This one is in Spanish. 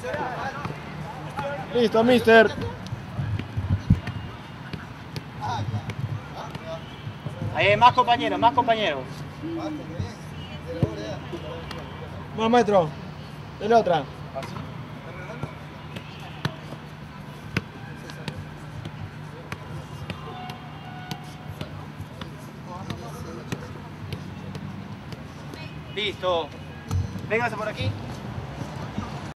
Listo, mister. Ahí hay más compañeros, más compañeros. Bueno, maestro. Dele otra. Listo. Véngase por aquí.